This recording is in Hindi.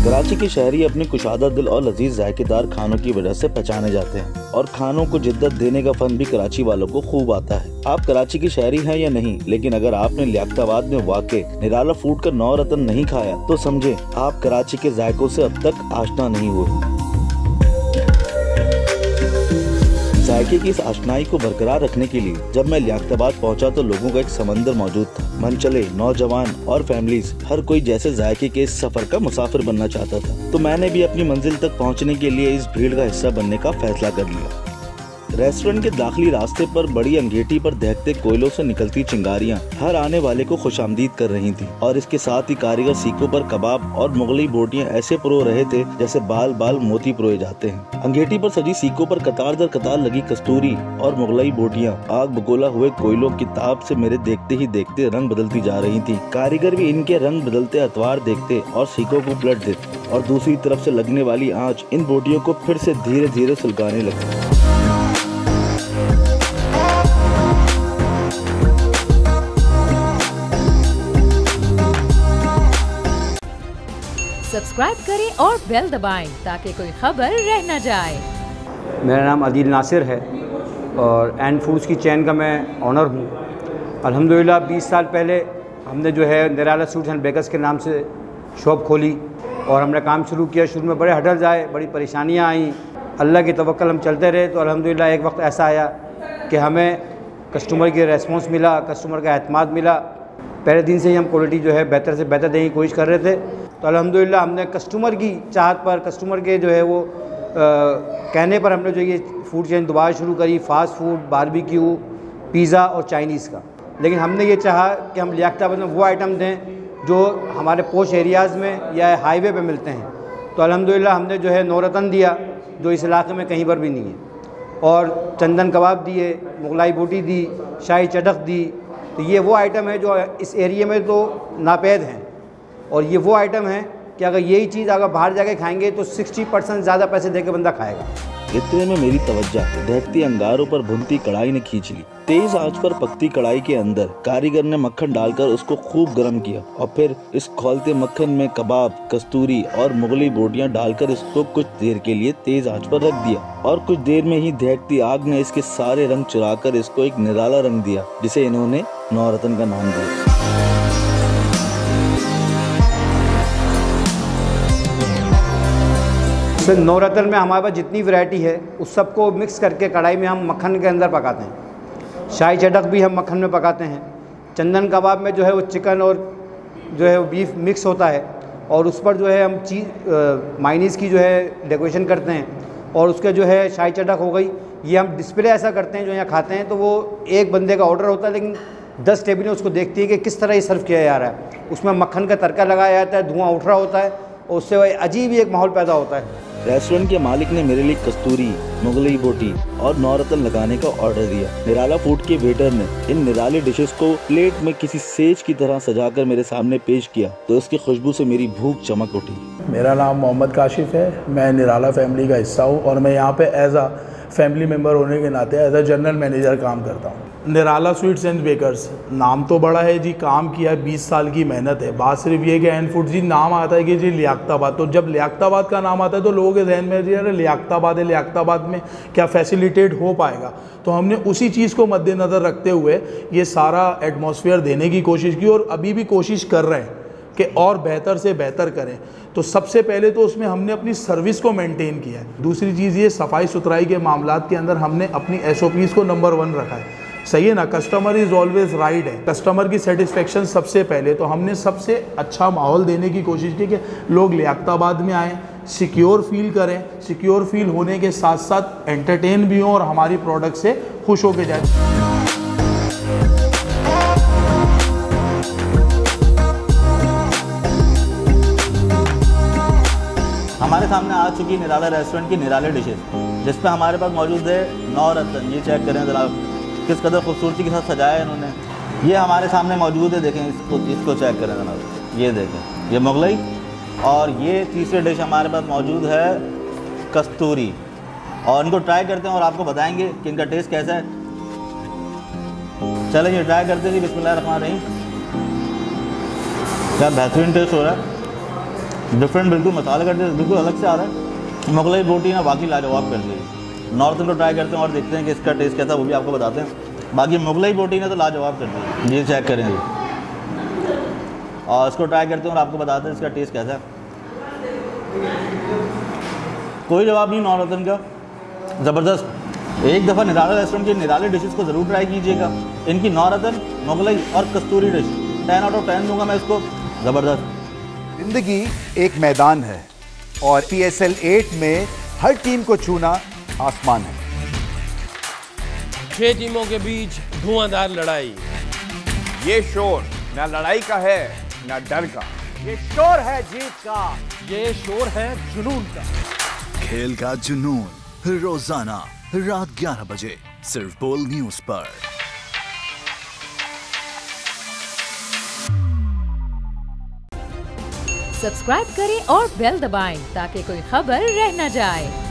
कराची के शहरी अपने कुशादा दिल और लजीज जायकेदार खानों की वजह से पहचाने जाते हैं और खानों को जिद्दत देने का फन भी कराची वालों को खूब आता है। आप कराची के शहरी हैं या नहीं, लेकिन अगर आपने लियाकताबाद में वाक़े निराला फूड का 9 रतन नहीं खाया तो समझे आप कराची के जायकों से अब तक आशना नहीं हुए। जायके की इस आशनाई को बरकरार रखने के लिए जब मैं लियाकताबाद पहुंचा तो लोगों का एक समंदर मौजूद था। मन चले नौजवान और फैमिलीज हर कोई जैसे जायके के इस सफर का मुसाफिर बनना चाहता था, तो मैंने भी अपनी मंजिल तक पहुंचने के लिए इस भीड़ का हिस्सा बनने का फैसला कर लिया। रेस्टोरेंट के दाखिली रास्ते पर बड़ी अंगेठी पर दहकते कोयलों से निकलती चिंगारियां हर आने वाले को खुशामदीद कर रही थी और इसके साथ ही कारीगर सीखों पर कबाब और मुगलई बोटियां ऐसे परो रहे थे जैसे बाल बाल मोती परोए जाते हैं। अंगेठी पर सजी सीखों पर कतार दर कतार लगी कस्तूरी और मुगलई बोटियां आग बगोला हुए कोयलों की ताप से मेरे देखते ही देखते रंग बदलती जा रही थी। कारीगर भी इनके रंग बदलते अतवार देखते और सीखों को पलट देते और दूसरी तरफ से लगने वाली आँच इन बोटियों को फिर से धीरे धीरे सुलगाने लगी। सब्सक्राइब करें और बेल दबाएं ताकि कोई खबर रह न जाए। मेरा नाम आदिल नासिर है और एंड फूड्स की चेन का मैं ऑनर हूँ। अल्हम्दुलिल्लाह 20 साल पहले हमने जो है निराला स्वीट्स एंड बेकर्स के नाम से शॉप खोली और हमने काम शुरू किया। शुरू में बड़े हडल्स आए, बड़ी परेशानियाँ आई। अल्लाह की तवक्कल हम चलते रहे तो अल्हम्दुलिल्लाह एक वक्त ऐसा आया कि हमें कस्टमर की रेस्पॉन्स मिला, कस्टमर का एतमाद मिला। पहले दिन से ही हम क्वालिटी जो है बेहतर से बेहतर देने की कोशिश कर रहे थे, तो अल्हम्दुलिल्लाह हमने कस्टमर की चाहत पर, कस्टमर के जो है वो कहने पर हमने जो ये फूड चेन दोबारा शुरू करी। फ़ास्ट फूड, बारबेक्यू, पिज़्ज़ा और चाइनीज़ का। लेकिन हमने ये चाहा कि हम लियाकताबाद में वो आइटम दें जो हमारे पोश एरियाज़ में या हाईवे पे मिलते हैं। तो अल्हम्दुलिल्लाह हमने जो है 9 रतन दिया जो इस इलाके में कहीं पर भी नहीं है, और चंदन कबाब दिए, मुगलाई बोटी दी, शाही चटक दी। तो ये वो आइटम है जो इस एरिया में तो नापैद हैं, और ये वो आइटम है कि अगर यही चीज़ अगर बाहर जाके खाएंगे तो 60% ज़्यादा पैसे देकर बंदा खाएगा। इतने में मेरी तवज्जो दहकती अंगारों पर भुनती कढ़ाई ने खींच ली। तेज आंच पर पकती कढ़ाई के अंदर कारीगर ने मक्खन डालकर उसको खूब गर्म किया और फिर इस खौलते मक्खन में कबाब, कस्तूरी और मुगली बोटियां डालकर इसको कुछ देर के लिए तेज आंच पर रख दिया और कुछ देर में ही दहकती आग ने इसके सारे रंग चुराकर इसको एक निराला रंग दिया, जिसे इन्होंने 9 रतन का नाम दिया। सर 9 रतन में हमारे पास जितनी वैरायटी है उस सबको मिक्स करके कढ़ाई में हम मक्खन के अंदर पकाते हैं। शाही चटक भी हम मक्खन में पकाते हैं। चंदन कबाब में जो है वो चिकन और जो है वो बीफ मिक्स होता है और उस पर जो है हम मायनीज़ की जो है डेकोरेशन करते हैं, और उसके जो है शाही चटक हो गई, ये हम डिस्प्ले ऐसा करते हैं जो यहाँ खाते हैं तो वो एक बंदे का ऑर्डर होता है, लेकिन 10 टेबलें उसको देखती है कि किस तरह ये सर्व किया जा रहा है। उसमें मक्खन का तड़का लगाया जाता है, धुआं उठ रहा होता है और उससे अजीब ही एक माहौल पैदा होता है। रेस्टोरेंट के मालिक ने मेरे लिए कस्तूरी, मुगलई बोटी और 9 रतन लगाने का ऑर्डर दिया। निराला फूड के वेटर ने इन निराले डिशेस को प्लेट में किसी सेज की तरह सजाकर मेरे सामने पेश किया तो उसकी खुशबू से मेरी भूख चमक उठी। मेरा नाम मोहम्मद काशिफ है, मैं निराला फैमिली का हिस्सा हूँ और मैं यहाँ पे एज अ फैमिली मेम्बर होने के नाते एज अ जनरल मैनेजर काम करता हूँ। निराला स्वीट्स एंड बेकर्स नाम तो बड़ा है जी, काम किया है, 20 साल की मेहनत है। बात सिर्फ ये कि एंड फूड जी नाम आता है कि जी लियाकताबाद, तो जब लियाकताबाद का नाम आता है तो लोगों के जहन में जी अरे लियाकताबाद है, लियाकताबाद में क्या फैसिलिटेट हो पाएगा। तो हमने उसी चीज़ को मद्देनज़र रखते हुए ये सारा एटमॉस्फेयर देने की कोशिश की और अभी भी कोशिश कर रहे हैं कि और बेहतर से बेहतर करें। तो सबसे पहले तो उसमें हमने अपनी सर्विस को मेंटेन किया है। दूसरी चीज़ ये सफाई सुथराई के मामलात के अंदर हमने अपनी SOPs को नंबर 1 रखा है। सही है ना, कस्टमर इज़ ऑलवेज राइट है, कस्टमर की सेटिस्फेक्शन सबसे पहले। तो हमने सबसे अच्छा माहौल देने की कोशिश की कि लोग लियाकताबाद में आएँ, सिक्योर फील करें, सिक्योर फील होने के साथ साथ एंटरटेन भी हों और हमारी प्रोडक्ट से खुश होके जाए। हमारे सामने आ चुकी निराला रेस्टोरेंट की निराले डिशेस, जिसमें हमारे पास मौजूद है 9 रतन। ये चेक करें ज़रा किस कदर खूबसूरती के साथ सजाया है इन्होंने। ये हमारे सामने मौजूद है, देखें इसको चेक करें जनाब। ये देखें, ये मुगलई, और ये तीसरी डिश हमारे पास मौजूद है कस्तूरी। और इनको ट्राई करते हैं और आपको बताएंगे कि इनका टेस्ट कैसा है। चलें ये ट्राई करते हैं जी। बिस्मिल्लाह रहमान रहीम। क्या बेहतरीन टेस्ट हो रहा है। डिफरेंट बिल्कुल, मसाले का टेस्ट बिल्कुल अलग से आ रहा है। मुगलाई रोटी ना बाकी लाजवाब कर दी। नॉर्थन को ट्राई करते हैं और देखते हैं कि इसका टेस्ट कैसा है, वो भी आपको बताते हैं। बाकी मुगलाई रोटी ने तो लाजवाब कर दी, ये चेक करें जी। और इसको ट्राई करते हैं और आपको बताते हैं इसका टेस्ट कैसा है। कोई जवाब नहीं नॉर्थन का, ज़बरदस्त। एक दफ़ा निराला रेस्टोरेंट की निराले डिशेस को ज़रूर ट्राई कीजिएगा। इनकी नॉर्थन, मुगलाई और कस्तूरी डिश 10 आउट ऑफ 10 दूंगा मैं इसको, ज़बरदस्त। जिंदगी एक मैदान है और PSL 8 में हर टीम को छूना आसमान है। 6 टीमों के बीच धुआंधार लड़ाई। ये शोर ना लड़ाई का है ना डर का, ये शोर है जीत का, ये शोर है जुनून का। खेल का जुनून रोजाना रात 11 बजे सिर्फ बोल न्यूज पर। सब्सक्राइब करें और बेल दबाएं ताकि कोई खबर रह न जाए।